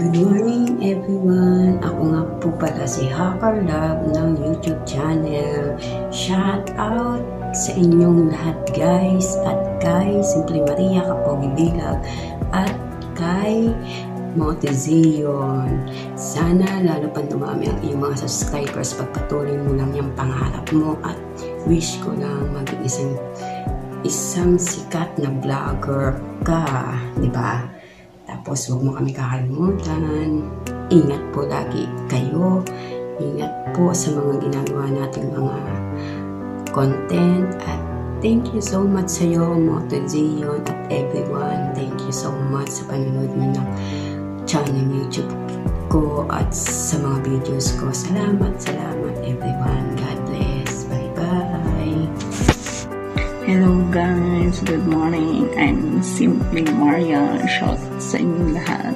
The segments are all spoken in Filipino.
Good morning everyone! Ako nga po pala si Hacker Love ng YouTube channel. Shout out sa inyong lahat guys, at kay Simple Maria Kapogi Bilag at kay Motezion. Sana lalo pa dumami ang iyong mga subscribers, pagpatuloy mo lang yung pangarap mo, at wish ko lang maging isang sikat na vlogger ka, di ba? Tapos huwag mo kami kakalimutan. Ingat po lagi kayo. Ingat po sa mga ginagawa nating mga content. At thank you so much sa iyo, Motezion, at everyone. Thank you so much sa panonood niyo ng channel YouTube ko at sa mga videos ko. Salamat everyone. God bless. Bye-bye. Hello guys, good morning. I'm Simply Maria. Shout sa inyong lahat.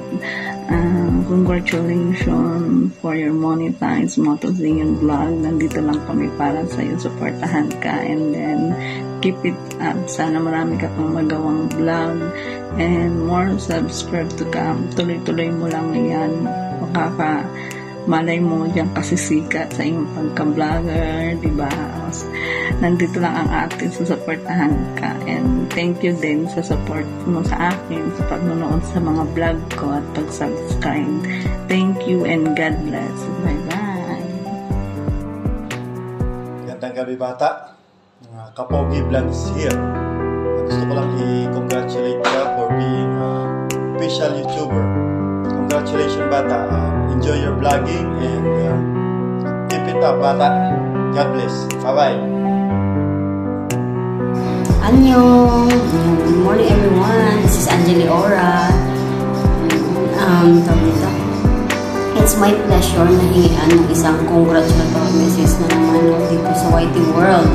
Congratulations for your monetized Motezion vlog. Nandito lang kami para sa iyo. Supportahan ka, and then keep it up. Sana marami ka pang magawang vlog and more subscribe to come. Tuloy-tuloy mo lang yan. Malay mo diyan kasi sikat sa iyong pagka-vlogger, diba? Nandito lang ang atin sa supportahan ka, and thank you din sa support mo sa akin sa pagnonood sa mga vlog ko at pag-subscribe. Thank you and God bless. Bye-bye. Gandang gabi bata. Kapogi Vlogs here. Gusto ko lang i-congratulate ka for being official YouTuber. Congratulations bata. Enjoy your vlogging and keep it up bata. God bless. Bye-bye. Annyeong! Good morning everyone. This is Angeli Ora. It's my pleasure na hingian ng isang congratulatory message na naman dito sa YT World.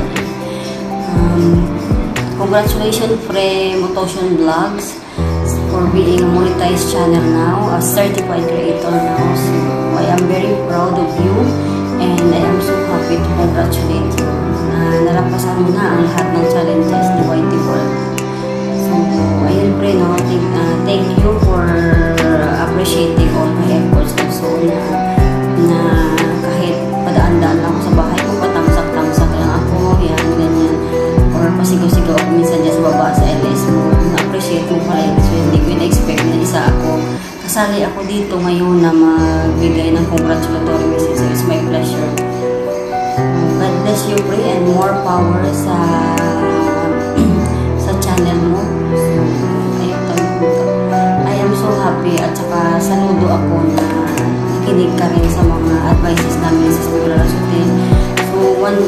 Congratulations Pre Mototion Vlogs for being a monetized channel now, a certified creator now. So I am very proud of you and I am so happy to congratulate you. Nalampasan mo na ang lahat ng challenges ni YT World. So ayun Pre, no? Thank you for appreciating all my efforts also na kahit padaan-daan lang ako sa bahay ko, patamsak-tamsak lang ako, yan, ganyan, or pasigaw-sigaw ako minsan dyan sa baba sa LS mo. Na-appreciate mo pala yun, so hindi ko in-expect na isa ako. Kasali ako dito ngayon na magbigay ng congratulatory message. It's my pleasure. God bless you, Pre, and more power sa channel mo. So, ayun, I am so happy at saka saludo ako na nakinig ka rin sa mga advices namin sa Spirituality. So, one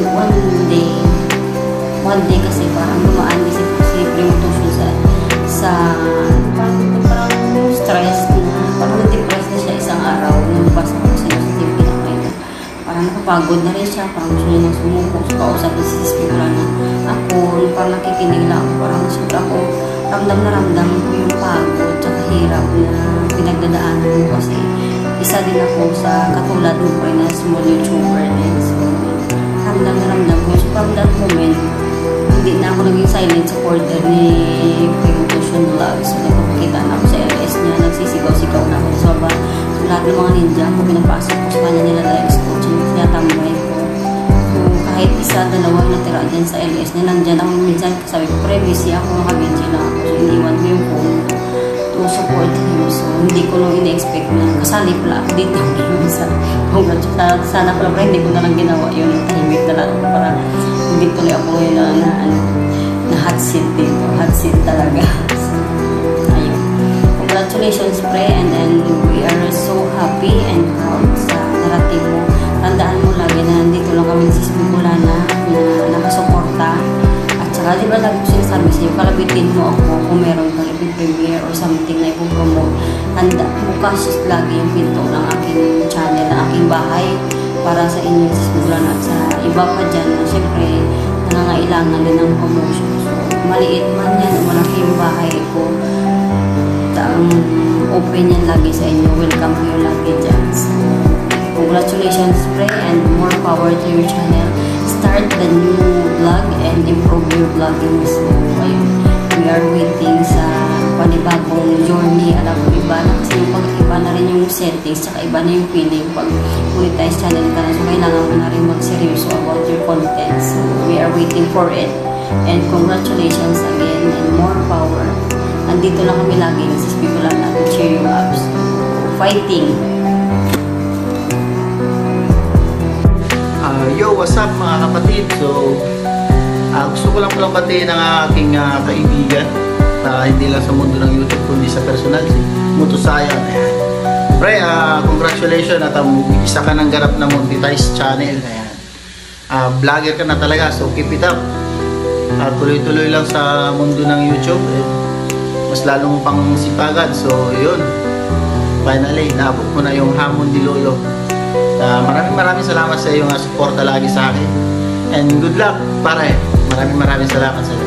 day kasi parang lumaan din si Mototion sa parang stress na, parang na-depress na siya isang araw nung basa ko sa TV na kayo. Parang nakapagod na rin siya, parang gusto niya nang sumuko. So, kausapin si Spiritual na ako, parang nakikinig lang ako, parang siyempre ako, ramdam ko yung pagod at hirap na pinagdadaanan mo kasi isa din ako sa katulad mo po na small YouTuber din. So, ramdam ko. So, from that moment, hindi na ako naging silent supporter ni Mototion Vlogs. So, nagpapakita na ako sa LS niya, nagsisigaw-sigaw na ako sa baba. So, lahat ng mga ninja ko, pinapasok ko sa kanya nila live coach, tinatambay ko. So, kahit isa, dalawa natira dyan sa LS niya, nandyan ako minsan, sabi ko, Pre, busy ako, makabinsi lang ako. So, iniwan ko yung phone to support him. So, hindi ko nung in-expect na kasali pala ako dito. Sana pala, Pre, hindi ko na lang ginawa yun. Tahimik na lang para hindi tuloy ako ngayon na hot seat dito. Hot seat talaga. So, ayun. Congratulations, Pre, and then we are so happy and proud sa narating mo. Tandaan mo lagi na nandito lang kami sa Simula na nakasuporta. At saka, di ba lagi ko sinasabi sa iyo, kalabitin mo ako kung meron kang i-premiere or something na ipopromote. Handa, bukas lagi yung pinto ng aking channel, ng aking bahay para sa inyo sa Simula at sa iba pa dyan na syempre nangangailangan din ng promotion. So, maliit man yan o malaki yung bahay ko, open yan lagi sa inyo. Welcome kayo lagi dyan. So, congratulations, Pre, and more power to your channel. Start the new vlog and improve your vlogging. So, ayun, we are waiting sa panibagong journey. Alam ko iba kasi pag iba na rin yung settings, saka iba na yung feeling pag monetize channel ka na. So, kailangan mo na rin magseryoso about your content. So, we are waiting for it. And congratulations again and more power. Andito lang kami lagi, nagsispigo lang natin share yung apps. Fighting! Yo, what's up mga kapatid? So, gusto ko lang palang batiin ang aking kaibigan hindi lang sa mundo ng YouTube kundi sa personal, si Motosayon. Ayan. Pre, congratulations at isa ka ng ganap na monetize channel. Ayan. Vlogger ka na talaga, so keep it up. Tuloy-tuloy lang sa mundo ng YouTube. Mas lalong pang sipagan. So, yun. Finally, naabot mo na yung hamon ni Lolo. Maraming salamat sa iyong suporta lagi sa akin. And good luck, pare. Maraming salamat sa iyo.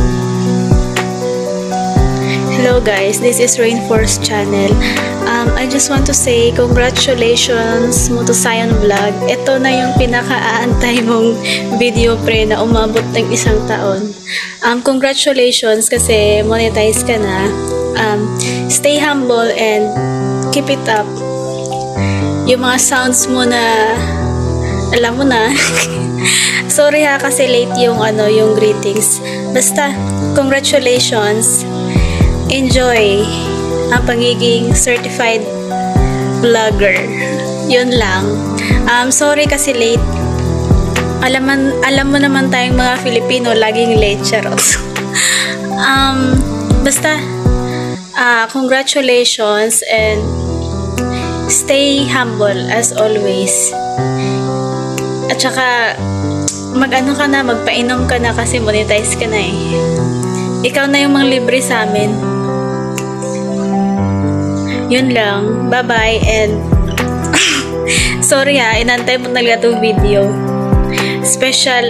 Hello guys, this is Rainforce Channel. I just want to say congratulations Motosayon Vlog. Ito na yung pinaka-aantay mong video pre na umabot ng 1 taon. Congratulations kasi monetize ka na. Stay humble and keep it up. Yung mga sounds mo na alam mo na. Sorry ha kasi late yung yung greetings. Basta congratulations. Enjoy ang pagiging certified vlogger. Yun lang. Sorry kasi late. Alam mo naman tayong mga Filipino laging late, charot. Basta congratulations and stay humble as always. At saka magpainom ka na kasi monetize ka na eh. Ikaw na yung manglibre sa amin. Yun lang. Bye-bye and sorry ha, inantay mo talaga itong video. Special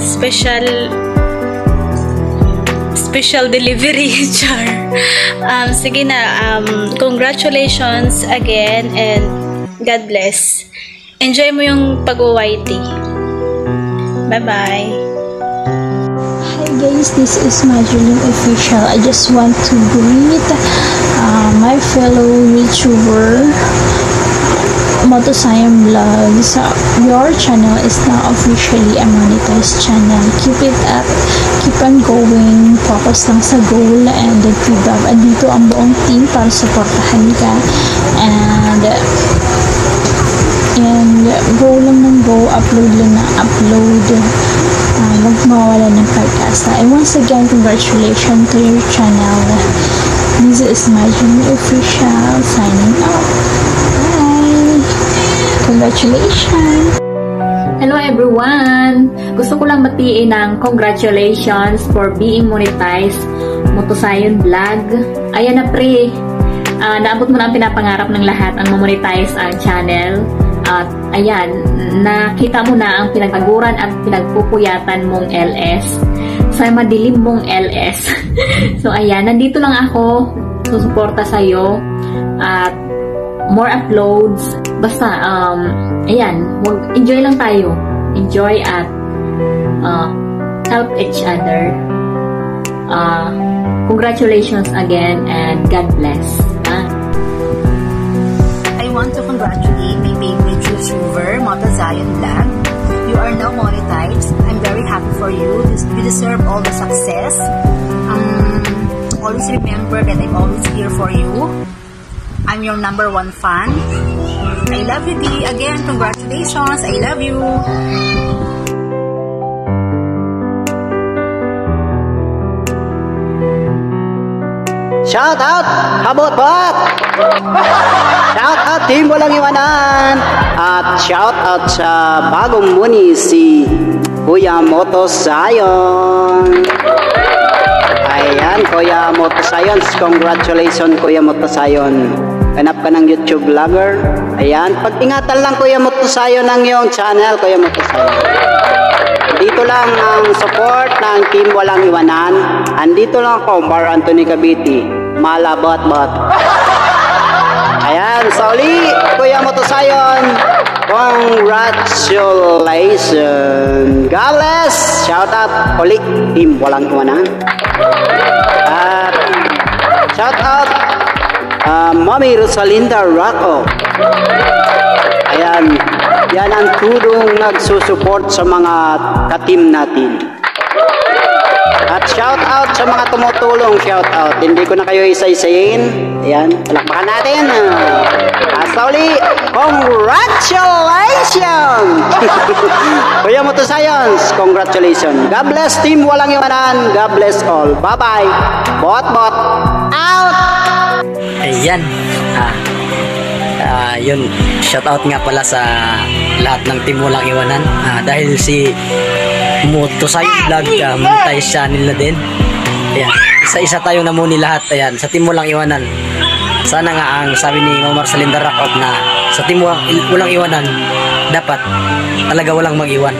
delivery char. Sige na, congratulations again and God bless. Enjoy mo yung pag-YT. Bye-bye. Hi guys, this is Madeline Official. I just want to greet my fellow YouTuber Motosayon Vlogs. Your channel is now officially a monetized channel. Keep it up, keep on going, focus lang sa goal and keep up. Andito ang buong team para supportahan ka and go lang ng go, upload lang ng upload. Huwag mawala ng pag-asa. And once again, congratulations to your channel. This is Madeline Official signing off. Bye! Congratulations! Hello everyone! Gusto ko lang batiin ng congratulations for being monetized Motosayon Vlog. Ayan na pre, naabot mo na ang pinapangarap ng lahat ang mamonetize ang channel. At ayan, nakita mo na ang pinagtaguran at pinagpupuyatan mong LS sa madilim mong LS. So ayan, nandito lang ako susuporta sa'yo at more uploads. Basta, ayan, enjoy lang tayo. Enjoy at help each other. Congratulations again and God bless. I want to congratulate my favorite YouTuber, Motosayon Vlog. You are now monetized. I'm very happy for you. You deserve all the success. Always remember that I'm always here for you. I'm your #1 fan. I love you, D. Again, congratulations. I love you. Shout out, Habot-bot! Shout out, team Walang Iwanan! At shout out sa bagong muni si Kuya Motosayon. Ayan, Kuya Motosayon. Congratulations, Kuya Motosayon. Ganap ka ng YouTube vlogger. Ayan, pag-ingatan lang Kuya Motosayon ng iyong channel, Kuya Motosayon. Dito lang ang support ng team Walang Iwanan. Andito lang ako, Bar Anthony Cavite. Malabot-bot. Ayan, sa uli, Kuya Motosayon. Congratulations. God bless. Shout out uli, team Walang Iwanan. At shout out Mami Rosalinda Rocco. Ayan, yan ang tulong nagsusupport sa mga ka-team natin. At shout out sa mga tumutulong, shout out. Hindi ko na kayo isa-isayin. Ayan, palakpakan natin. Hasta uli, congratulations! Kuya Moto Science, congratulations. God bless team Walang Iwanan. God bless all. Bye-bye. Bot-bot out! Ayan. Yun, shoutout nga pala sa lahat ng team Walang Iwanan. Dahil si Motosayon Vlog, monetize channel na din. Ayan, isa-isa tayo na muni lahat. Ayan, sa team Walang Iwanan. Sana nga ang sabi ni Mama Rosalinda Rocco na sa team Walang Iwanan, dapat talaga walang mag-iwan.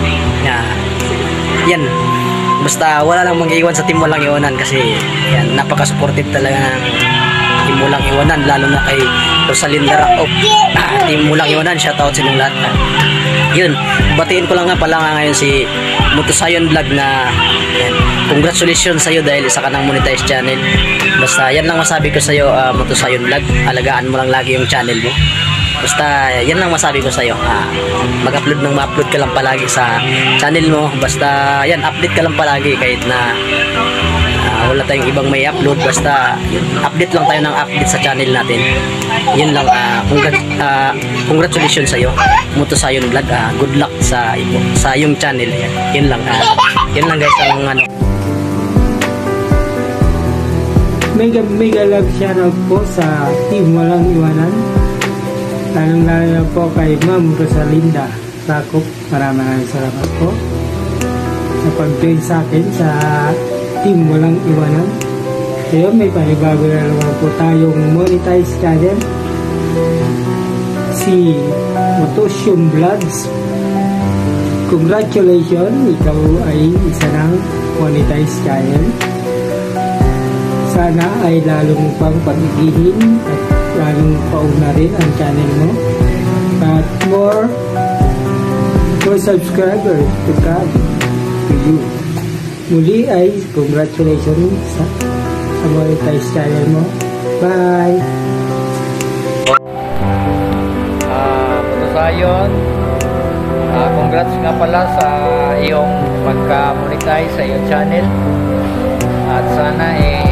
Yan, basta wala lang mag-iwan sa team Walang Iwanan kasi yan, napaka-supportive talaga ng team Walang Iwanan, lalo na kay Rosalinda Rocco. Team Walang Iwanan, shoutout sa inyong lahat. Yun, batiin ko lang nga pala nga ngayon si Motosayon Vlog na yan, congratulations sa'yo dahil isa ka ng monetize channel. Basta yan lang masabi ko sa'yo, Motosayon Vlog, alagaan mo lang lagi yung channel mo. Basta yan lang masabi ko sa'yo, mag-upload ng ma-upload ka lang palagi sa channel mo. Basta yan, update ka lang palagi kahit na wala tayong ibang may upload, basta update lang tayo ng update sa channel natin. Yun lang, congratulations sa'yo Motosayon Vlog, good luck sa yung channel. Yun lang guys ang ano. Mega love shoutout po sa team Walang Iwanan, lalong-lalo na po kay Ma'am Rosalinda Rocco. Maraming salamat po sa pag-join sa akin sa team Walang Iwanan. Ngayon may panibago na naman po tayong monetize channel, si Motosayon Vlogs. Congratulations, ikaw ay isa ng monetize channel. Sana ay lalong pang pag-igihin at lalong pauna rin ang channel mo at more subscribers to come to you. Muli ay congratulations sa monetize channel mo. Bye! Motosayon, congrats nga pala sa iyong pagka-monetize sa iyong channel. At sana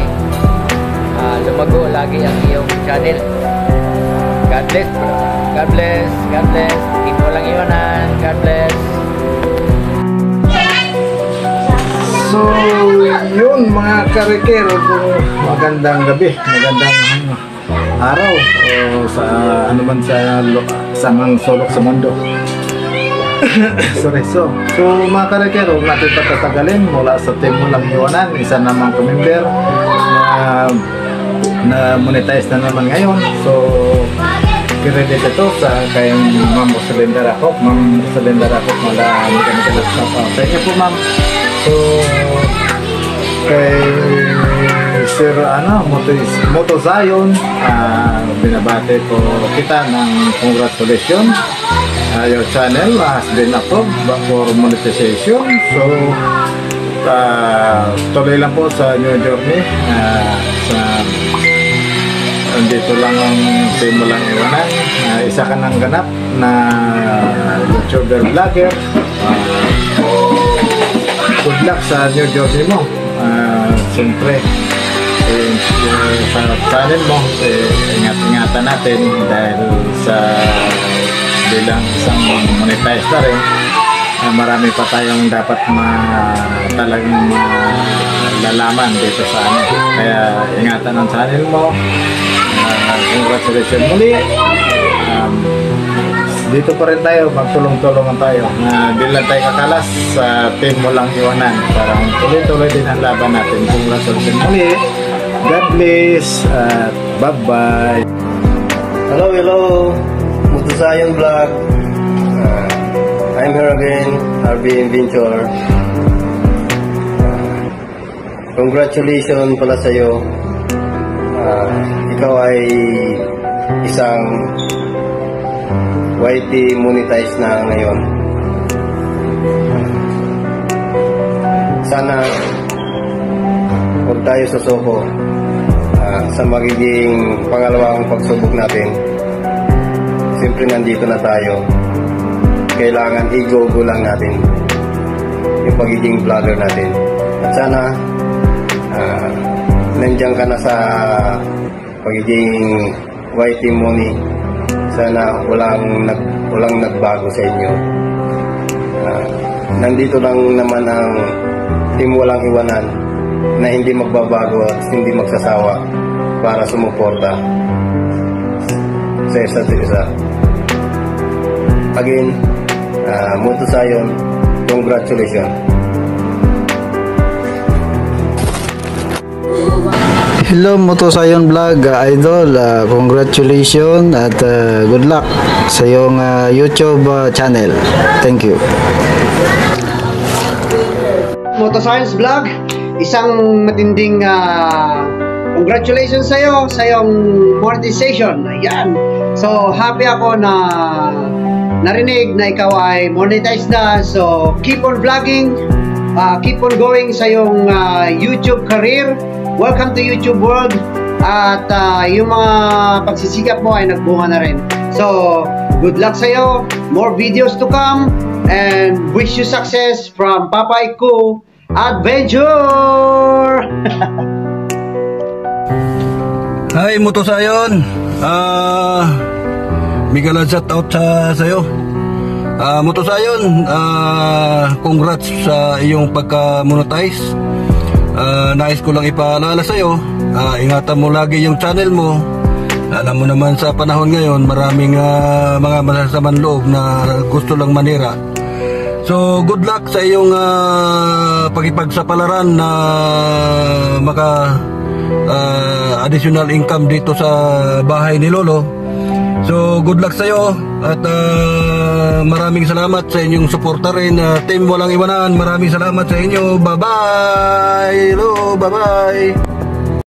lumago lagi ang iyong channel. God bless bro. God bless. God bless. Team Walang Iwanan. God bless. So, yun mga karikero, magandang gabi, magandang araw o sa ano man sa mga sulok sa mundo. Sorry, so mga karikero, natin patatagalin mula sa team Walang Iwanan, isa namang kumember na monetize na naman ngayon. So, credit ito sa kay Ma'am Rosalinda Rocco. Ma'am Rosalinda Rocco, mula mega sa inyo po ma'am. So, kay Sir Motosayon, binabate po kita ng congratulations. Your channel has been approved for monetization. So, tuloy lang po sa new journey. Dito lang ang team Walang Iwanan. Isa ka ng ganap na YouTuber vlogger. Good luck sa new journey mo. Siyempre sa channel mo, ingat-ingatan natin dahil sa bilang isang monetize na rin, marami pa tayong dapat talagang lalaman dito sa ano. Kaya ingatan ang channel mo. Congratulations muli. Dito pa rin tayo, magtulong-tulungan tayo. Di lang tayo kakalas sa team Walang Iwanan. Parang tuloy-tuloy din ang laban natin. Congratulations muli. God bless. Bye-bye. Hello. Motosayon Vlog. I'm here again, RB Venture. Congratulations pala sa iyo. Ikaw ay isang YT monetize na ngayon. Sana huwag tayo susuko. sa magiging pangalawang pagsubok natin. Siyempre nandito na tayo. Kailangan i-go lang natin yung pagiging vlogger natin. At sana nandiyan ka na sa pagiging YT Money. Sana walang nagbago sa inyo. Nandito lang naman ang team walang iwanan na hindi magbabago at hindi magsasawa para sumuporta sa isa't isa. Again, Moto Zion, congratulations. Hello Moto Zion Vlog Idol, congratulations at good luck sa iyong YouTube channel. Thank you. Moto Science Vlog, isang matinding congratulations sa iyo sa iyong monetization. Ayan. So happy ako na narinig na ikaw ay monetized na. So keep on vlogging, keep on going sa iyong YouTube career. Welcome to YouTube world. At yung mga pagsisikap mo ay nagbunga na rin. So good luck sa iyo, more videos to come, and wish you success from Papa Iku Adventure. Hi Moto Zion, mega shout out sa iyo. Moto Zion, congrats sa iyong pagka-monetize. Nais ko lang ipaalala sa iyo, ingatan mo lagi yung channel mo. Alam mo naman sa panahon ngayon, maraming mga masasamang loob na gusto lang manira. So good luck sa iyong pakipagsapalaran na maka additional income dito sa bahay ni Lolo. So good luck sa iyo at maraming salamat sa inyong suporta rin. Team Walang Iwanan, maraming salamat sa inyo. Bye bye. Hello, bye bye.